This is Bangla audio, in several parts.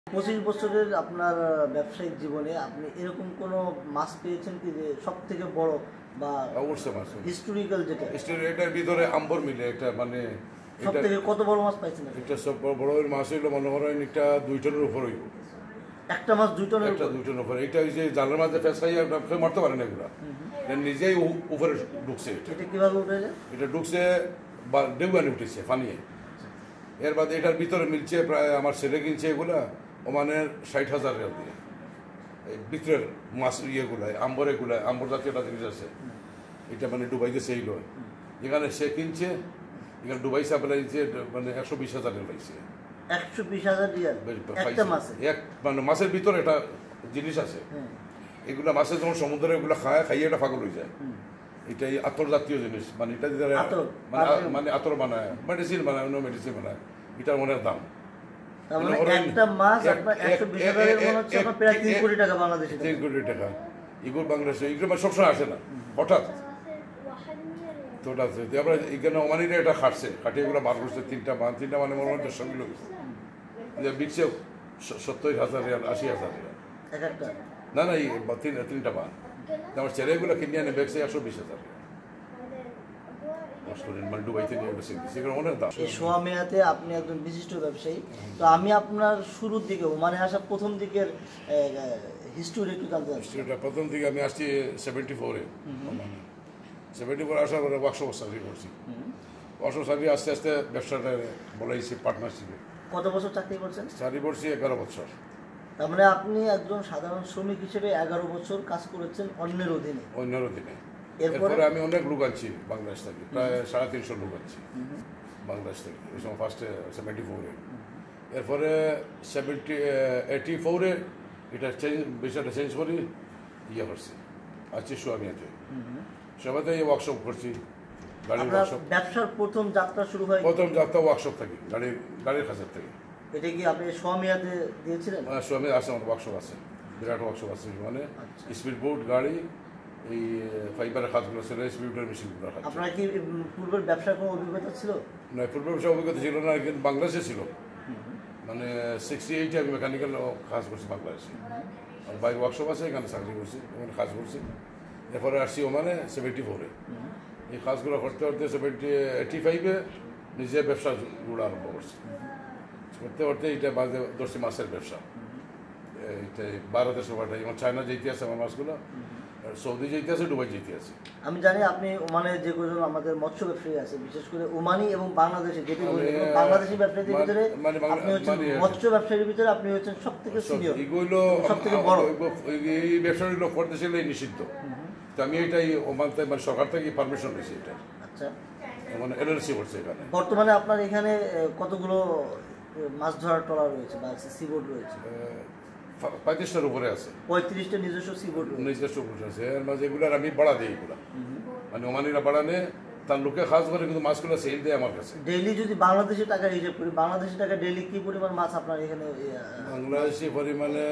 25 বছরের আপনার ব্যবসায়িক জীবনে আপনি এরকম কোনো মাছ পেয়েছেন কি যে সবথেকে বড় বা অবশ্যই মাছ হিস্টোরিক্যাল যেটা এটার ভিতরে আম্বর মিলে একটা মানে সবথেকে কত বড় মাছ পাইছেন? এটা সব বড় মাছ হইলো মনে করেন এটা 2 টনের উপর হইব। একটা মাছ 2 টনের একটা 2 টনের উপর। এটা ওই যে জালের মাঝে ফেসাইয়া মারতে পারে না এগুলা, নিজেই উপরে ঢুকছে। এটা কিভাবে উঠে যায়? এটা ঢুকছে বা ডেউগানি উঠেছে ফানিয়ে। এর বাদে এটার ভিতরে মিলছে প্রায় আমার ছেলে কিনছে এগুলা ওমানের 60,000 রিয়াল দিয়ে। এই ভিতরের মাছ ইয়েগুলায় আম্বর জাতীয় একটা জিনিস আছে, এটা মানে ডুবাইতেছে এইগুলো। এখানে সে কিনছে, এখানে ডুবাই সাপ্লাই দিচ্ছে মানে 120,000 রিয়াল পাইছে। 120,000 রিয়াল একটা মাছে? মানে মাছের ভিতরে একটা জিনিস আছে, এগুলা মাছের যখন সমুদ্রে এগুলা খাইয়ে এটা পাগল হয়ে যায়। এটাই আতর জাতীয় জিনিস, মানে এটা মানে আতর বানায়, মেডিসিন বানায়, অন্য মেডিসিন বানায়। এটার মনের দাম একটা মাছ আপনার 120,000 এর মনে হচ্ছে আপনার প্রায় 3 কোটি টাকা বাংলাদেশি। 3 কোটি টাকা এগুলো বাংলাদেশে, এগুলো মানে সবসময় আসে না, হঠাৎ তো ওটা আছে। আমরা এখানে ওমানিরা এটা খাটছে, খাটিয়ে এগুলো বার করছে। 3টা মানে মনে হয় 150 কিলো বিকছে 70,000 রিয়াল, 80,000 রিয়াল না এই 3টা বান। আমার ছেলে এগুলো কিনে আনে বেগছে 120,000 রিয়াল। আপনি একজন বিশিষ্ট ব্যবসায়ী, তো আমি আপনার শুরুর দিকে মানে আসা প্রথম দিকের হিস্টোরি একটু জানতে চাচ্ছি। প্রথম দিকে আমি আসছি 74-এ। 74 আসার পরে ওয়ার্কশপ চাকরি করছি। ওয়ার্কশপ চাকরি আস্তে আস্তে ব্যবসাটা বলাইছি পার্টনারশিপে। কত বছর চাকরি করছেন? চাকরি করছি 11 বছর। তার মানে আপনি একজন সাধারণ শ্রমিক হিসেবে 11 বছর কাজ করেছেন অন্যের অধীনে? অন্যের অধীনে। এরপরে আমি অনেক লোক আনছি বাংলাদেশ থেকে, প্রায় 350 লোক আনছি বাংলাদেশ থেকে ওই সময় ফার্স্টে 74-এ। এরপরে 84-এ এটা বিষয়টা চেঞ্জ করি ইয়ে করছি, আছি সোয়ামিয়াতে। সবাইতে এই ওয়ার্কশপ করছি, গাড়ির ওয়ার্কশপ। ব্যবসার প্রথম যাত্রা শুরু হয়? প্রথম যাত্রা ওয়ার্কশপ থেকে, গাড়ির খাঁচার থেকে। এটা কি আপনি সোয়ামিয়াতে দিয়েছিলেন? সোয়ামিয়া আছে, আমার ওয়ার্কশপ আছে, বিরাট ওয়ার্কশপ আছে। মানে স্পিড বোট গাড়ি, এই ফাইবারের খাতগুলো ছিল, স্পিডের মেশিনগুলো। আপনার কি পূর্বের ব্যবসার কোনো অভিজ্ঞতা ছিল? না, পূর্বের ব্যবসার অভিজ্ঞতা ছিল না, কিন্তু বাংলাদেশে ছিল। মানে 68-এ আমি মেকানিক্যাল কাজ করছি বাংলাদেশে। আর বাইরে ওয়ার্কশপ আছে, এখানে চাকরি করছি, ওখানে কাজ করছি। এরপরে আসছি ওমানে 74-এ। এই কাজগুলো করতে করতে 85-এ নিজে ব্যবসা গুলো আরম্ভ করছি। করতে করতে এটা বাদে ধরছি মাছের ব্যবসা। এইটাই ভারতের সবাইটাই, আমার চায়না যেতে আছে আমার মাছগুলো, সৌদি যেতে আছে, দুবাই যেতে আছে। আমি জানি আপনি ওমানে যে কজন আমাদের মৎস্য ব্যবসায়ী আছে, বিশেষ করে ওমানি এবং বাংলাদেশি, যেটি বাংলাদেশি ব্যবসায়ীদের ভিতরে আপনি হচ্ছেন মৎস্য ব্যবসায়ীর ভিতরে আপনি হচ্ছেন সবথেকে সিনিয়র, সবথেকে বড়। এই ব্যবসাগুলো করতে চাইলে নিষিদ্ধ, তো আমি এটাই ওমান মানে সরকার থেকে পারমিশন পেয়েছি এটা। আচ্ছা, মানে এলএলসি করছে এখানে। বর্তমানে আপনার এখানে কতগুলো মাছ ধরার ট্রলার রয়েছে বা সিবোর্ড রয়েছে? 35টার উপরে আছে। 35টা নিজস্ব সিবোর্ড নিজস্ব আছে। এর মাঝে এগুলার আমি বাড়া দিই, এগুলা মানে ওমানিরা বাড়া নেয়, তার লোকে খাস করে, কিন্তু মাছগুলো সেল দেয় আমার কাছে। ডেইলি যদি বাংলাদেশি টাকা হিসাব করি, বাংলাদেশি টাকা ডেইলি কি পরিমাণ মাছ আপনার এখানে? বাংলাদেশি পরিমাণে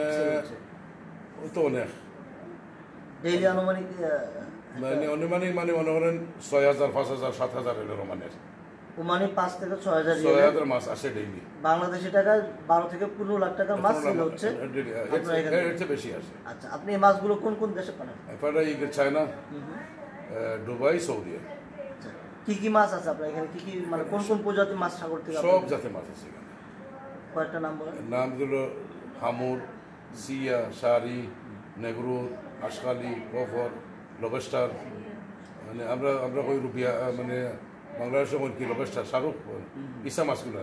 তো অনেক, ডেইলি আনুমানিক মানে অনুমানিক মানে মনে করেন 6,000, 5,000, 7,000 এর ওমানের। ওমানি 5 থেকে 6,000 মাছ আসে ডেইলি। বাংলাদেশি টাকা 12 থেকে 15 লাখ টাকার মাছ সেল হচ্ছে, বেশি আসে। আচ্ছা, আপনি এই মাছগুলো কোন কোন দেশে পাঠান? China, Dubai, Saudi. কি কি মাছ আছে আপনার এখানে? কি কি মানে কোন কোন প্রজাতির মাছ সাগর থেকে? সব জাতের মাছ আছে এখানে। কয়েকটা নাম বলেন। নামগুলো হামুর, সিয়া, শারি, নেগরু, আশকালি, কফর, লবেস্টার। মানে আমরা ওই রুপিয়া মানে বাংলাদেশের কি লবেস্টার, শাহরুখ, ইসা মাছগুলো।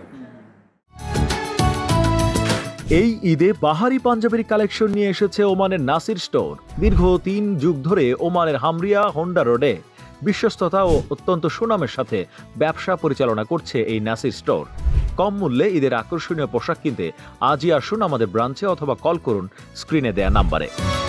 এই ঈদে বাহারি পাঞ্জাবির কালেকশন নিয়ে এসেছে ওমানের নাসির স্টোর। দীর্ঘ 3 যুগ ধরে ওমানের হামরিয়া হোন্ডা রোডে বিশ্বস্ততা ও অত্যন্ত সুনামের সাথে ব্যবসা পরিচালনা করছে এই নাসির স্টোর। কম মূল্যে ঈদের আকর্ষণীয় পোশাক কিনতে আজই আসুন আমাদের ব্রাঞ্চে অথবা কল করুন স্ক্রিনে দেয়া নাম্বারে।